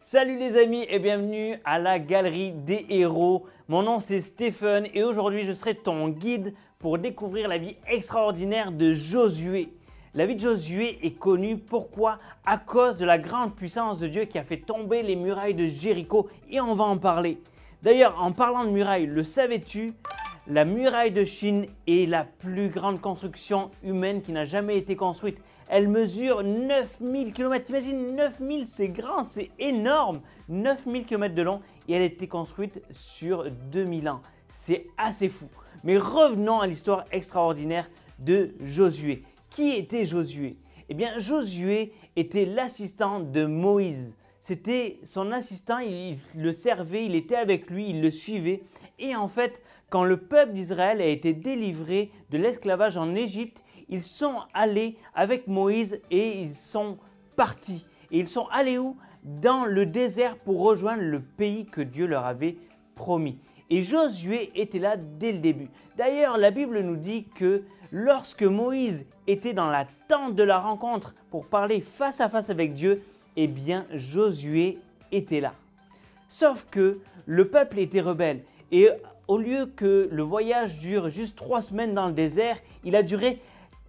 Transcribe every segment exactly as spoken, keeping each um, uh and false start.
Salut les amis et bienvenue à la Galerie des Héros. Mon nom c'est Stephen et aujourd'hui je serai ton guide pour découvrir la vie extraordinaire de Josué. La vie de Josué est connue pourquoi? À cause de la grande puissance de Dieu qui a fait tomber les murailles de Jéricho et on va en parler. D'ailleurs, en parlant de murailles, le savais-tu? La muraille de Chine est la plus grande construction humaine qui n'a jamais été construite. Elle mesure neuf mille kilomètres. T'imagines, neuf mille, c'est grand, c'est énorme. neuf mille kilomètres de long et elle a été construite sur deux mille ans. C'est assez fou. Mais revenons à l'histoire extraordinaire de Josué. Qui était Josué? Eh bien, Josué était l'assistant de Moïse. C'était son assistant, il, il le servait, il était avec lui, il le suivait. Et en fait, quand le peuple d'Israël a été délivré de l'esclavage en Égypte, ils sont allés avec Moïse et ils sont partis. Et ils sont allés où? Dans le désert pour rejoindre le pays que Dieu leur avait promis. Et Josué était là dès le début. D'ailleurs, la Bible nous dit que lorsque Moïse était dans la tente de la rencontre pour parler face à face avec Dieu, eh bien Josué était là. Sauf que le peuple était rebelle et au lieu que le voyage dure juste trois semaines dans le désert, il a duré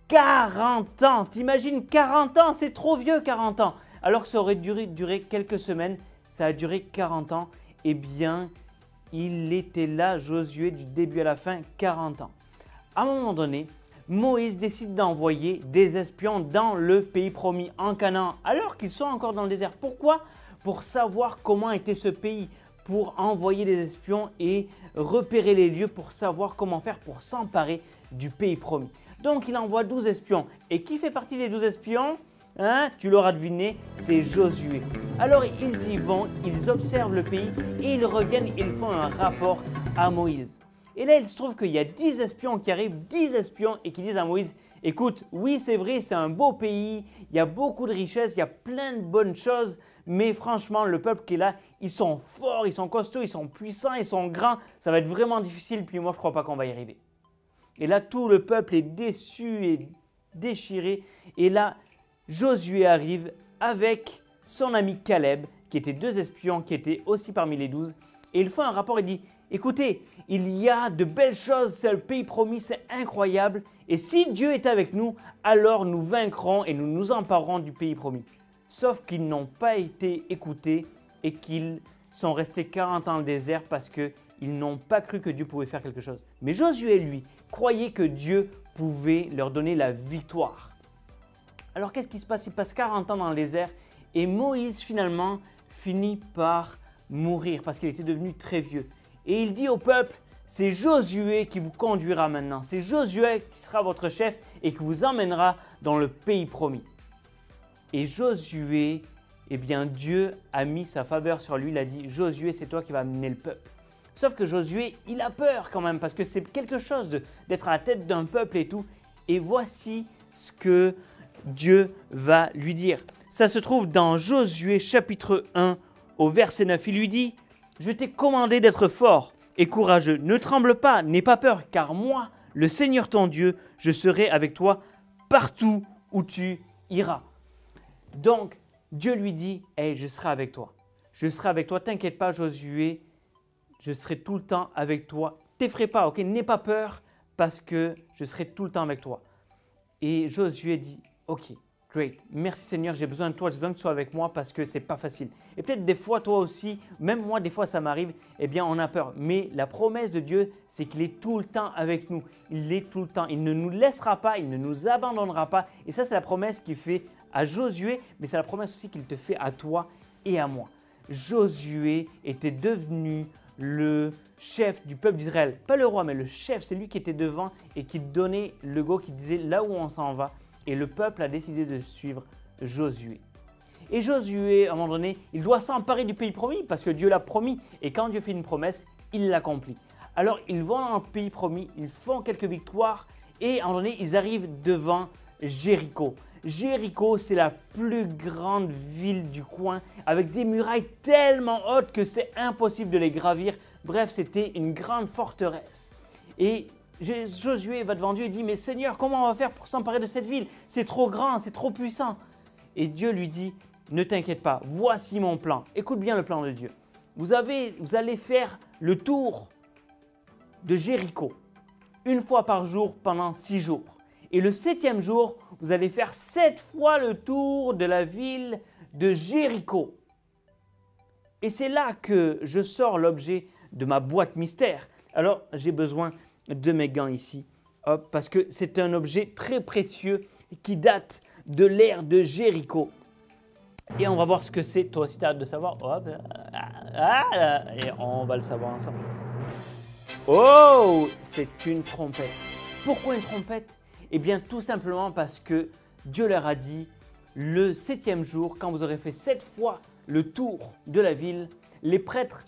quarante ans. T'imagines quarante ans, c'est trop vieux quarante ans. Alors que ça aurait duré, duré quelques semaines, ça a duré quarante ans. Eh bien, il était là, Josué, du début à la fin, quarante ans. À un moment donné, Moïse décide d'envoyer des espions dans le pays promis, en Canaan, alors qu'ils sont encore dans le désert. Pourquoi? Pour savoir comment était ce pays, pour envoyer des espions et repérer les lieux pour savoir comment faire pour s'emparer du pays promis. Donc, il envoie douze espions. Et qui fait partie des douze espions? Hein? Tu l'auras deviné, c'est Josué. Alors, ils y vont, ils observent le pays et ils reviennent, ils font un rapport à Moïse. Et là, il se trouve qu'il y a dix espions qui arrivent, dix espions et qui disent à Moïse, écoute, oui, c'est vrai, c'est un beau pays, il y a beaucoup de richesses, il y a plein de bonnes choses, mais franchement, le peuple qui est là, ils sont forts, ils sont costauds, ils sont puissants, ils sont grands, ça va être vraiment difficile, puis moi, je ne crois pas qu'on va y arriver. Et là, tout le peuple est déçu et déchiré. Et là, Josué arrive avec son ami Caleb, qui étaient deux espions, qui étaient aussi parmi les douze. Et il fait un rapport et dit, écoutez, il y a de belles choses, c'est le pays promis, c'est incroyable. Et si Dieu est avec nous, alors nous vaincrons et nous nous emparerons du pays promis. Sauf qu'ils n'ont pas été écoutés et qu'ils sont restés quarante ans dans le désert parce qu'ils n'ont pas cru que Dieu pouvait faire quelque chose. Mais Josué, lui, croyait que Dieu pouvait leur donner la victoire. Alors qu'est-ce qui se passe? Il passe quarante ans dans le désert et Moïse finalement finit par mourir parce qu'il était devenu très vieux. Et il dit au peuple, c'est Josué qui vous conduira maintenant. C'est Josué qui sera votre chef et qui vous emmènera dans le pays promis. Et Josué, eh bien Dieu a mis sa faveur sur lui. Il a dit, Josué, c'est toi qui vas amener le peuple. Sauf que Josué, il a peur quand même parce que c'est quelque chose d'être à la tête d'un peuple et tout. Et voici ce que Dieu va lui dire. Ça se trouve dans Josué chapitre un au verset neuf. Il lui dit, je t'ai commandé d'être fort et courageux. Ne tremble pas, n'aie pas peur, car moi, le Seigneur ton Dieu, je serai avec toi partout où tu iras. Donc, Dieu lui dit, hey, je serai avec toi. Je serai avec toi, t'inquiète pas Josué, je serai tout le temps avec toi. T'effraie pas, ok? N'aie pas peur parce que je serai tout le temps avec toi. Et Josué dit, ok, great, merci Seigneur, j'ai besoin de toi, j'ai besoin que tu sois avec moi parce que c'est pas facile. Et peut-être des fois, toi aussi, même moi, des fois ça m'arrive, eh bien on a peur. Mais la promesse de Dieu, c'est qu'il est tout le temps avec nous. Il est tout le temps, il ne nous laissera pas, il ne nous abandonnera pas. Et ça, c'est la promesse qu'il fait à Josué, mais c'est la promesse aussi qu'il te fait à toi et à moi. Josué était devenu le chef du peuple d'Israël. Pas le roi, mais le chef, c'est lui qui était devant et qui donnait le go, qui disait là où on s'en va. Et le peuple a décidé de suivre Josué. Et Josué, à un moment donné, il doit s'emparer du pays promis parce que Dieu l'a promis. Et quand Dieu fait une promesse, il l'accomplit. Alors, ils vont dans le pays promis, ils font quelques victoires et à un moment donné, ils arrivent devant Jéricho. Jéricho, c'est la plus grande ville du coin avec des murailles tellement hautes que c'est impossible de les gravir. Bref, c'était une grande forteresse. Et Josué va devant Dieu et dit, mais Seigneur, comment on va faire pour s'emparer de cette ville? C'est trop grand, c'est trop puissant. Et Dieu lui dit, ne t'inquiète pas, voici mon plan. Écoute bien le plan de Dieu. Vous, avez, vous allez faire le tour de Jéricho une fois par jour pendant six jours. Et le septième jour, vous allez faire sept fois le tour de la ville de Jéricho. Et c'est là que je sors l'objet de ma boîte mystère. Alors, j'ai besoin de mes gants ici, hop, parce que c'est un objet très précieux qui date de l'ère de Jéricho. Et on va voir ce que c'est. Toi aussi, tu as hâte de savoir. Hop, ah, ah, et on va le savoir ensemble. Oh, c'est une trompette. Pourquoi une trompette? Eh bien, tout simplement parce que Dieu leur a dit, le septième jour, quand vous aurez fait sept fois le tour de la ville, les prêtres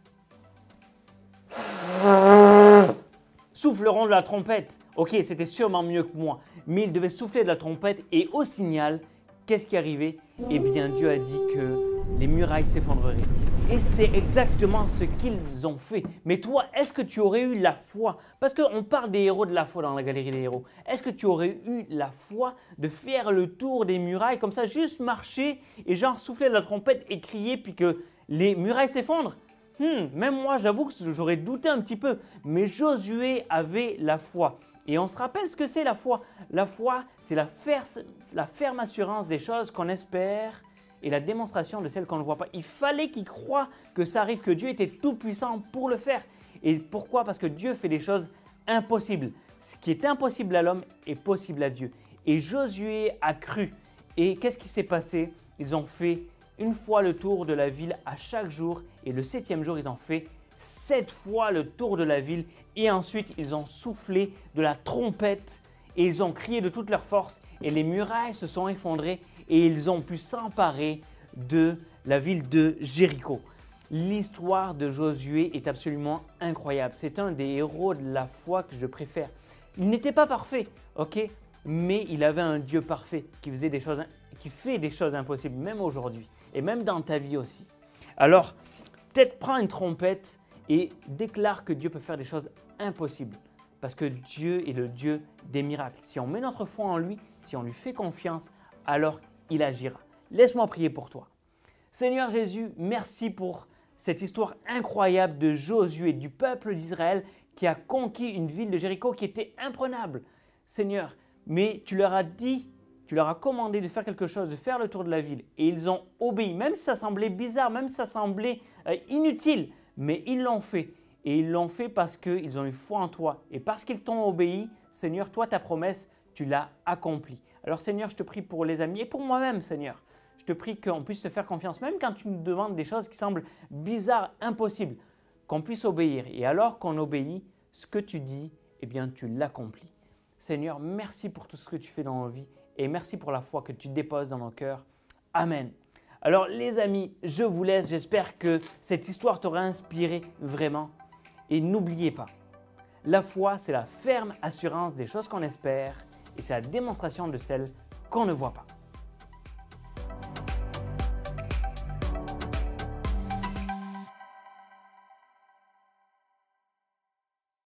souffleront de la trompette. Ok, c'était sûrement mieux que moi, mais ils devaient souffler de la trompette et au signal, qu'est-ce qui arrivait? Eh bien, Dieu a dit que les murailles s'effondreraient. Et c'est exactement ce qu'ils ont fait. Mais toi, est-ce que tu aurais eu la foi? Parce qu'on parle des héros de la foi dans la galerie des héros. Est-ce que tu aurais eu la foi de faire le tour des murailles comme ça, juste marcher et genre souffler de la trompette et crier puis que les murailles s'effondrent? Hmm, même moi, j'avoue que j'aurais douté un petit peu. Mais Josué avait la foi. Et on se rappelle ce que c'est la foi. La foi, c'est la, la ferme assurance des choses qu'on espère et la démonstration de celles qu'on ne voit pas. Il fallait qu'ils croient que ça arrive, que Dieu était tout puissant pour le faire. Et pourquoi? Parce que Dieu fait des choses impossibles. Ce qui est impossible à l'homme est possible à Dieu. Et Josué a cru. Et qu'est-ce qui s'est passé? Ils ont fait une fois le tour de la ville à chaque jour. Et le septième jour, ils ont fait sept fois le tour de la ville. Et ensuite, ils ont soufflé de la trompette. Et ils ont crié de toute leur force. Et les murailles se sont effondrées. Et ils ont pu s'emparer de la ville de Jéricho. L'histoire de Josué est absolument incroyable. C'est un des héros de la foi que je préfère. Il n'était pas parfait, ok, mais il avait un Dieu parfait qui faisait des choses, qui fait des choses impossibles, même aujourd'hui, et même dans ta vie aussi. Alors, peut-être prends une trompette et déclare que Dieu peut faire des choses impossibles. Parce que Dieu est le Dieu des miracles. Si on met notre foi en lui, si on lui fait confiance, alors il agira. Laisse-moi prier pour toi. Seigneur Jésus, merci pour cette histoire incroyable de Josué, du peuple d'Israël qui a conquis une ville de Jéricho qui était imprenable. Seigneur, mais tu leur as dit, tu leur as commandé de faire quelque chose, de faire le tour de la ville. Et ils ont obéi, même si ça semblait bizarre, même si ça semblait euh, inutile, mais ils l'ont fait. Et ils l'ont fait parce qu'ils ont eu foi en toi. Et parce qu'ils t'ont obéi, Seigneur, toi, ta promesse, tu l'as accomplie. Alors Seigneur, je te prie pour les amis et pour moi-même, Seigneur. Je te prie qu'on puisse te faire confiance, même quand tu nous demandes des choses qui semblent bizarres, impossibles, qu'on puisse obéir. Et alors qu'on obéit, ce que tu dis, eh bien, tu l'accomplis. Seigneur, merci pour tout ce que tu fais dans nos vies et merci pour la foi que tu déposes dans nos cœurs. Amen. Alors les amis, je vous laisse. J'espère que cette histoire t'aura inspiré vraiment. Et n'oubliez pas, la foi, c'est la ferme assurance des choses qu'on espère et c'est la démonstration de celles qu'on ne voit pas.